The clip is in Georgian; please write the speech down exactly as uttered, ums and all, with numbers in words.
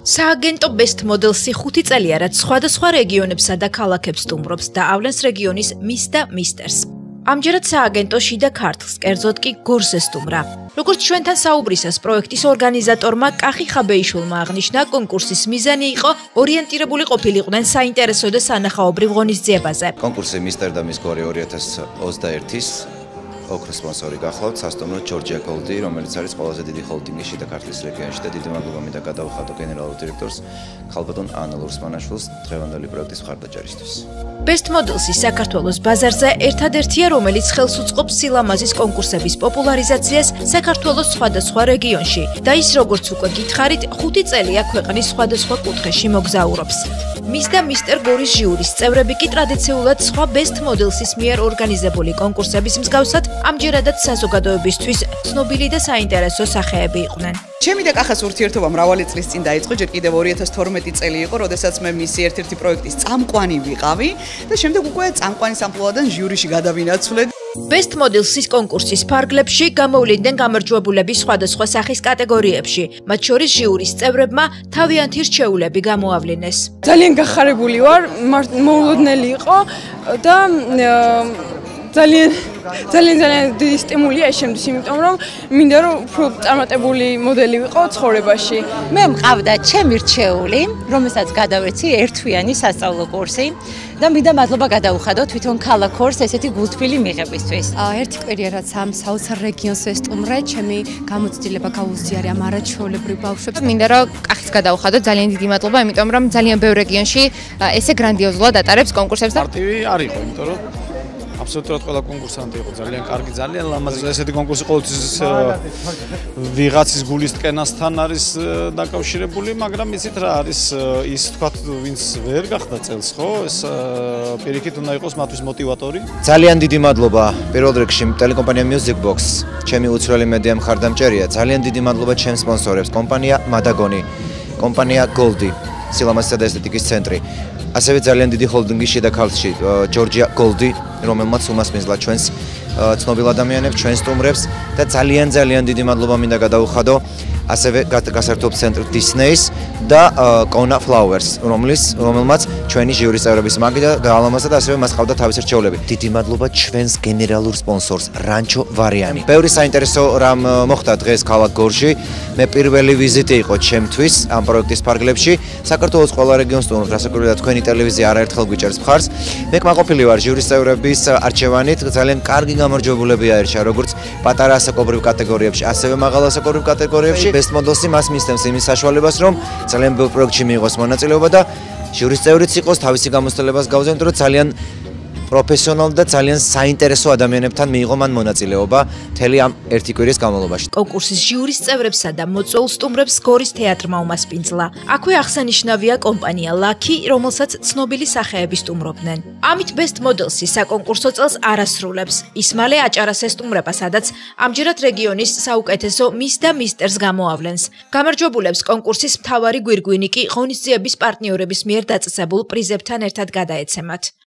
სააგენტო ბესთ მოდელსი ხუთი წელია, რაც სხვადასხვა რეგიონებსა და ქალაქებს სტუმრობს და ავლენს რეგიონის მის და მისტერს. ამჯერად სააგენტო შიდა ქართლს, კერძოდ კი გორზე სტუმრა. როგორც ჩვენთან საუბრისას პროექტის ორგანიზატორმა კახი ხაბეიშვილმა აღნიშნა, კონკურსის მიზანი იყო ორიენტირებული ყოფილიყვნენ საინტერესო და სანახაობრივ ღონისძიებაზე. კონკურსი მისტერ და მის გორი ორი ათას ოცდაერთის ოქროს სპონსორი გახლავთ სასტუმრო გორი, რომელიც არის ყველაზე დიდი ჰოლდინგი შიდა ქართლის რეგიონში და დიდი მადლობა მინდა გადავხატო გენერალურ დირექტორს ქალბატონ ანალურსმანაშვილს დღევანდელი პროექტის მხარდაჭერისთვის. ბესთ მოდელსი საქართველოს ბაზარზე ერთადერთია, რომელიც ხელს უწყობს სილამაზის კონკურსების პოპულარიზაციას საქართველოს სხვადასხვა რეგიონში და ის, როგორც უკვე გითხარით, ხუთი წელია ქვეყნის სხვადასხვა კუთხეში მოგზაურობს. მის და მისტერ გორის ჟიურის წევრები კი ტრადიციულად სხვა ბესთ მოდელსის მიერ ორგანიზებული კონკურსების მსგავსად ამჯერადაც საზოგადოებისთვის ცნობილი და საინტერესო სახეები იყვნენ. ჩემი და კახას ურთიერთობა მრავალი წლის წინ დაიწყო, ჯერ კიდევ ორი ათას თორმეტი წელი იყო, როდესაც მე მისი ერთ-ერთი პროექტის წამყვანი ვიყავი და შემდეგ უკვე წამყვანის ამპლუადან ჟიურიში გადავინაცვლეთ. ბესთ მოდელსის კონკურსის ფარგლებში გამოვლინდნენ გამარჯვებულების სხვადასხვა სახის კატეგორიებში, მათ შორის ჟიურის წევრებმა თავიანთი რჩეულები გამოავლინეს. ძალიან გახარებული ვარ, მოულოდნელი იყო და ძალიან ძალიან ძალიან დიდი სტიმულია ეს შემდის, იმიტომ რომ მინდა რომ უფრო წარმატებული მოდელი ვიყო ცხოვრებაში. მე მყავდა ჩემი რჩეული, რომელსაც გადავეცი ერთთვიანი სასწავლო კურსი და მინდა მადლობა გადაუხადო თვითონ ქალაქორს ესეთი გულთბილი მიღებისთვის. ერთი კვირია რაც ამ საოცარ რეგიონს ვესტუმრე, ჩემი გამოცდილება გაუზიარე ამ არაჩვეულებრივ ბავშვებს. მინდა რომ კახის გადაუხადო, ძალიან დიდი მადლობა, იმიტომ რომ ძალიან ბევრ რეგიონში ესე გრანდიოზულად ატარებს კონკურსებს და პარტივი არ იყო, იმიტომ რომ აბსოლუტურად ყველა კონკურსანტი იყო ძალიან კარგი, ძალიან ლამაზი. ესეთი კონკურსი ყოველთვის ვიღაცის გულის ტკენასთან არის დაკავშირებული, მაგრამ იცით რა არის ის თქვა, ვინც ვერ გახდა წელს, ხო? ეს პირიქით უნდა იყოს მათთვის მოტივატორი. ძალიან დიდი მადლობა პირველ რიგში ტელეკომპანია Music Box, ჩემი უცვლელი მედია მხარდამჭერია. ძალიან დიდი მადლობა ჩემს სპონსორებს, კომპანია მადაგონი, კომპანია გოლდი, სილამაზისა და ესთეტიკის ცენტრი. ასევე ძალიან დიდი ჰოლდინგი შიდა ქართლში, გორი, რომელმაც უმასპინძლა ჩვენს ცნობილ ადამიანებს, ჩვენს სტუმრებს და ძალიან ძალიან დიდი მადლობა მინდა გადაუხადო ასევე გასართობ ცენტრ დისნეის და კონა ფლაუერს, რომლის რომელმაც ჩვენი ჟიურის წევრების მაგიდა გაალამაზა და ასევე მას ყავდა თავისი რჩეულები. დიდი მადლობა ჩვენს გენერალურ სპონსორს რანჩო ვარიანი. ბევრი საინტერესო რამ მოხდა დღეს ქალაქ გორში. მე პირველი ვიზიტი იყო ჩემთვის ამ პროექტის ფარგლებში. საქართველოს ყველა რეგიონს სტუმრობ, რასაკვირველია თქვენი ტელევიზია არაერთხელ გვიჭერს მხარს. მე კმაყოფილი ვარ ჟიურის წევრების არჩევანით, ძალიან კარგი გამარჯვებულები აირჩა, როგორც პატარა ასაკობრივ კატეგორიებში, ასევე მაღალ ასაკობრივ კატეგორიებში. ბესთ მოდელსი მას მისცემს იმის საშუალებას, რომ ძალიან ბევრ პროექტში მიიღოს მონაწილეობა და ჟიურის წევრიც იყოს, თავისი გამოცდილებას გავზენოთ, იმიტომ რომ ძალიან პროფესიონალ და ძალიან საინტერესო ადამიანებთან მიიღო მან მონაწილეობა მთელი ამ ერთი კვირის განმავლობაში. კონკურსის ჟიურის წევრებსა და მოწვეულ სტუმრებს გორის თეატრმა უმასპინძლა. აქვე აღსანიშნავია კომპანია ლაკი, რომელსაც ცნობილი სახეები სტუმრობდნენ. ამით ბესთ მოდელსი საკონკურსო წელს არ ასრულებს. ის მალე აჭარას ესტუმრება, სადაც ამჯერად რეგიონის საუკეთესო მის და მისტერს გამოავლენს. გამარჯვებულებს კონკურსის მთავარი გვირგვინი კი ღონისძიების პარტნიორების მიერ დაწესებულ პრიზებთან ერთად გადაეცემათ.